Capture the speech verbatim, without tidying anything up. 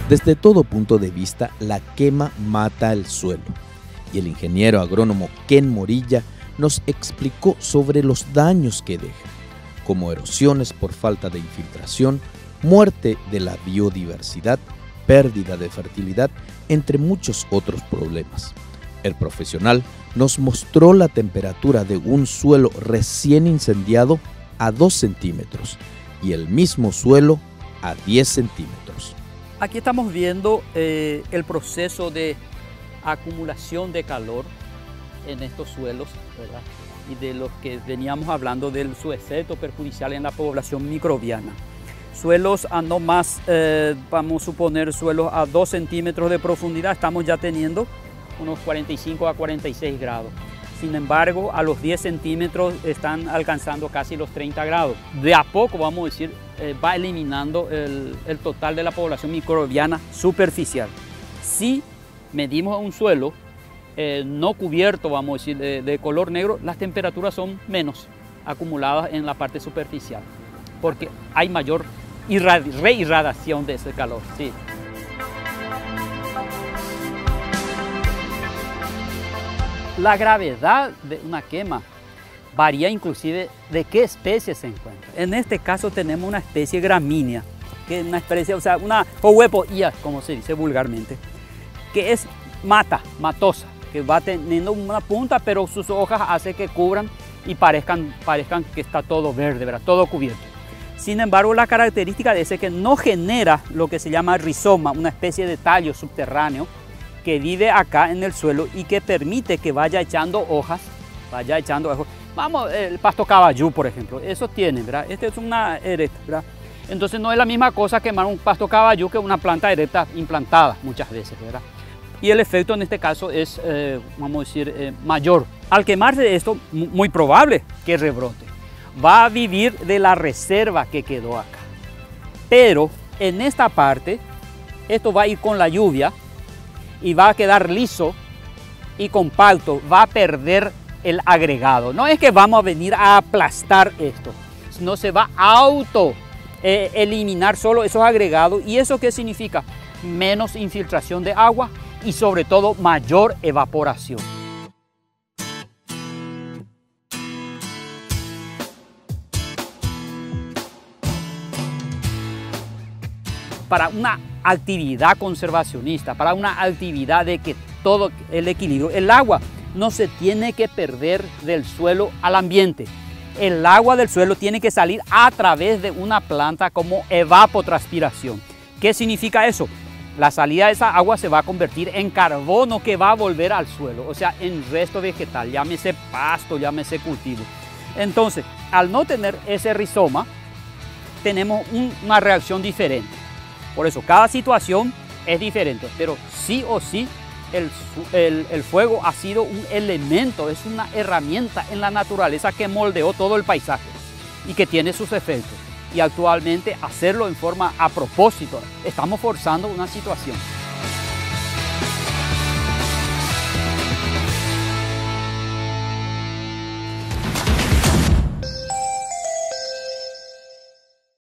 Desde todo punto de vista, la quema mata el suelo. Y el ingeniero agrónomo Ken Morilla nos explicó sobre los daños que deja, como erosiones por falta de infiltración, muerte de la biodiversidad, pérdida de fertilidad, entre muchos otros problemas. El profesional nos mostró la temperatura de un suelo recién incendiado a dos centímetros y el mismo suelo a diez centímetros. Aquí estamos viendo eh, el proceso de acumulación de calor en estos suelos, ¿verdad? Y de los que veníamos hablando de su efecto perjudicial en la población microbiana. Suelos a no más, eh, vamos a suponer, suelos a dos centímetros de profundidad, estamos ya teniendo unos cuarenta y cinco a cuarenta y seis grados. Sin embargo, a los diez centímetros están alcanzando casi los treinta grados. De a poco, vamos a decir, eh, va eliminando el, el total de la población microbiana superficial. Si medimos un suelo eh, no cubierto, vamos a decir, de, de color negro, las temperaturas son menos acumuladas en la parte superficial, porque hay mayor reirradiación de ese calor. Sí. La gravedad de una quema varía inclusive de qué especie se encuentra. En este caso tenemos una especie gramínea, que es una especie, o sea, una huepoía, como se dice vulgarmente, que es mata, matosa, que va teniendo una punta, pero sus hojas hacen que cubran y parezcan, parezcan que está todo verde, ¿verdad? Todo cubierto. Sin embargo, la característica de ese es que no genera lo que se llama rizoma, una especie de tallo subterráneo que vive acá en el suelo y que permite que vaya echando hojas, vaya echando hojas. Vamos, el pasto caballú, por ejemplo, eso tiene, ¿verdad? Este es una erecta, ¿verdad? Entonces no es la misma cosa quemar un pasto caballú que una planta erecta implantada muchas veces, ¿verdad? Y el efecto en este caso es, eh, vamos a decir, eh, mayor. Al quemarse esto, muy probable que rebrote. Va a vivir de la reserva que quedó acá. Pero en esta parte, esto va a ir con la lluvia y va a quedar liso y compacto, va a perder el agregado. No es que vamos a venir a aplastar esto, sino se va a auto eh, eliminar solo esos agregados. ¿Y eso qué significa? Menos infiltración de agua y sobre todo mayor evaporación. Para una actividad conservacionista, para una actividad de que todo el equilibrio, el agua no se tiene que perder del suelo al ambiente. El agua del suelo tiene que salir a través de una planta como evapotranspiración. ¿Qué significa eso? La salida de esa agua se va a convertir en carbono que va a volver al suelo, o sea, en resto vegetal, llámese pasto, llámese cultivo. Entonces, al no tener ese rizoma, tenemos un, una reacción diferente. Por eso, cada situación es diferente, pero sí o sí, el, el, el fuego ha sido un elemento, es una herramienta en la naturaleza que moldeó todo el paisaje y que tiene sus efectos. Y actualmente hacerlo en forma a propósito, estamos forzando una situación.